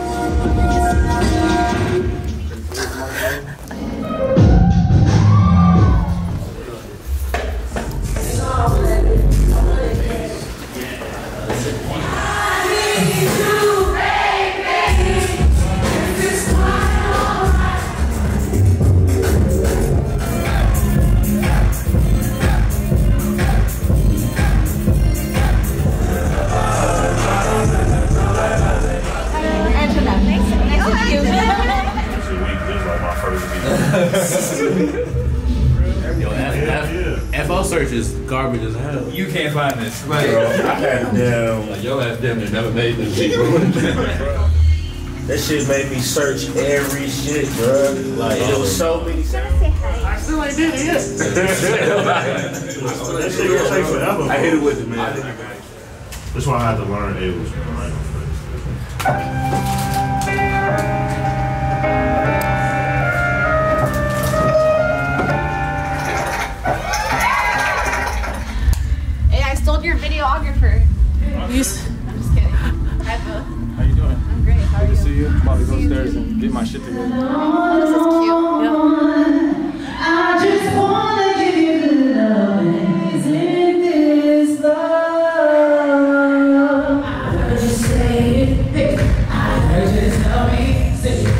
FO search is garbage as hell. You can't find this. Right. Bro, I had damn. Like, your ass damn near never made this shit, bro. That shit made me search every shit, bro. Like, it was so many. I still ain't did it yet. That shit gonna take forever. I hit it with it, man. That's why I had to learn Able's right on your videographer. I'm just kidding. Hi, Bo. How you doing? I'm great. How are you? Good to see you. I'm about to go upstairs and get my shit together. Oh, this is cute. I just wanna give you the love. Isn't this love? I heard you say it. Hey, I heard you tell me. Say it.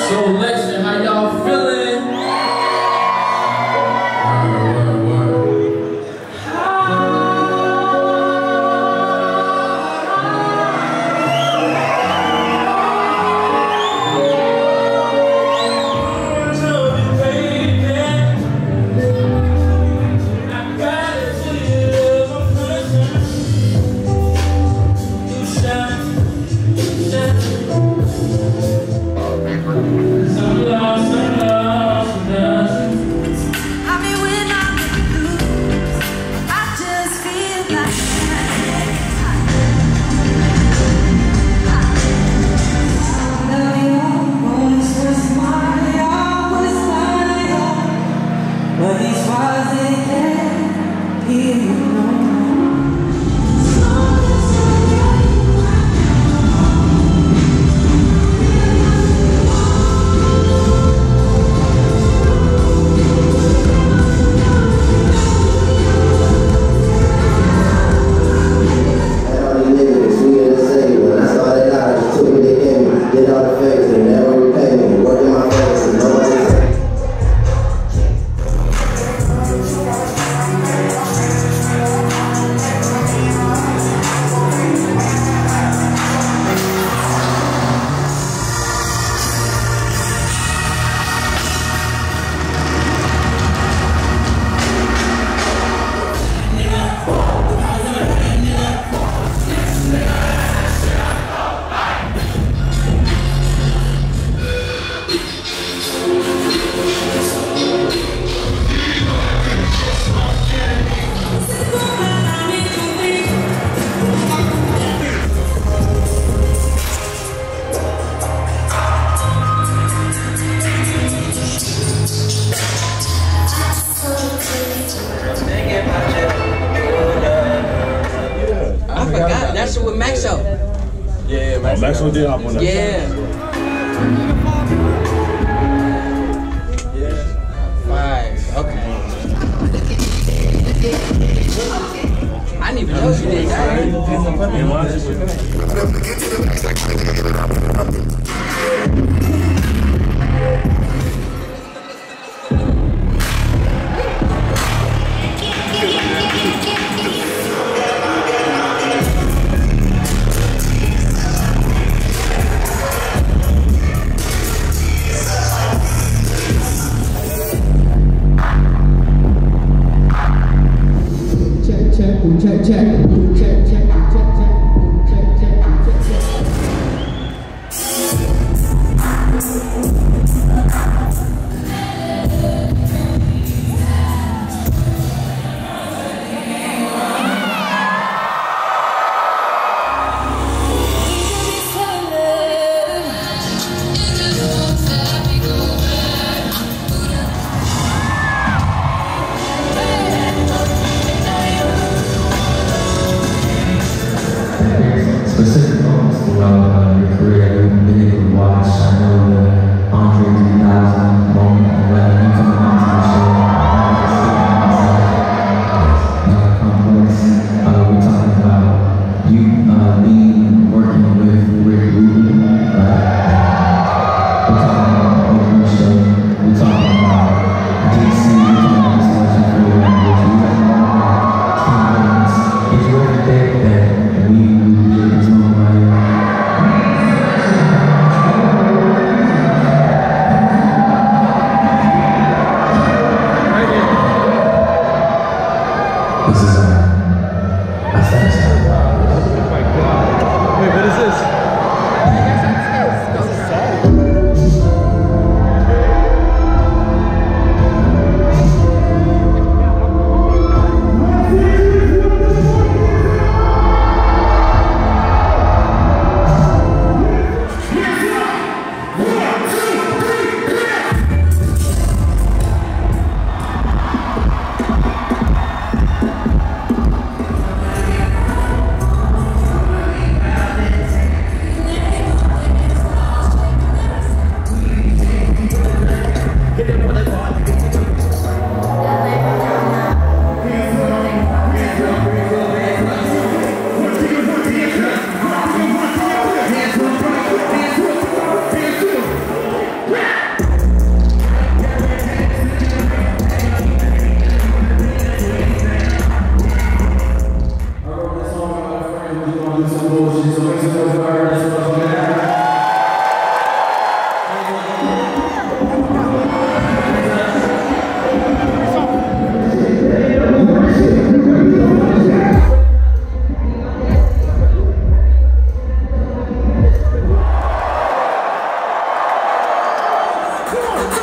So Lexington, how y'all feeling? That's with Maxo. Yeah, Maxo did hop on that. Yeah. Five. Okay. I didn't even know you did that.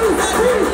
Peace.